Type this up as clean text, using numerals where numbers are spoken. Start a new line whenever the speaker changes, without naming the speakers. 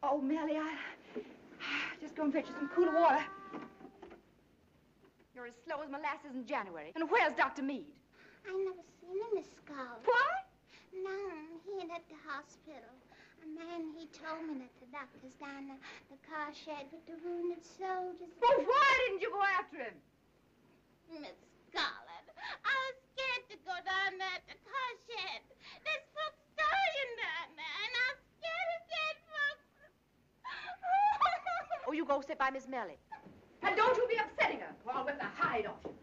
Oh, Melly, I just go and fetch you some cooler water. You're as slow as molasses in January. And where's Dr. Meade?
I never seen him, Miss Scarlett.
What?
No, he ain't at the hospital. A man, he told me that the doctor's down the car shed with the wounded soldiers.
Well, why didn't you go after him?
Miss Scarlett, I was scared to go down there at the car shed. There's folks dying down there, and I'm scared of dead folks.
Oh, you go sit by Miss Melly. And don't you be upsetting her, or I'll whip the hide off you.